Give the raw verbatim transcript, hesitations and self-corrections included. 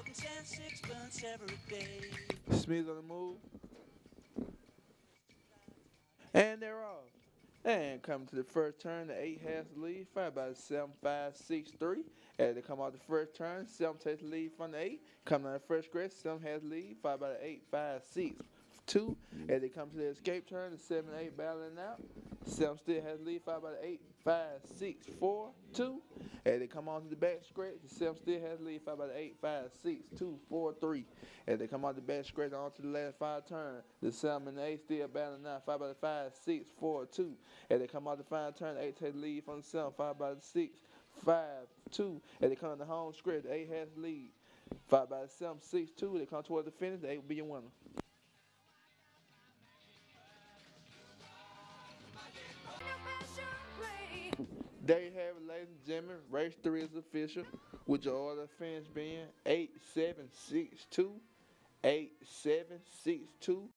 Smith on the move. And they're off. And coming to the first turn, the eight has the lead, five by seven, five, six, three. As they come out the first turn, seven takes the lead from the eight. Coming out the first grid, seven has the lead, five by the eight, five, six, two. As they come to the escape turn, the seven, eight battling out. seven still has the lead, five by the eight, five, six, four, two. As they come on to the back stretch, the seven still has the lead, five by the eight, five, six, two, four, three. As they come out the back stretch onto the last five turn, the seven and the eight still battling out, five by the five, six, four, two. As they come out the final turn, the eight take the lead from the seven, five by the six, five, two. As they come to the home stretch, the eight has the lead. Five by the seven, six, two. They come towards the finish, the eight will be your winner. There you have it, ladies and gentlemen. Race three is official, with your order of finish being eight seven six two, eight seven six two,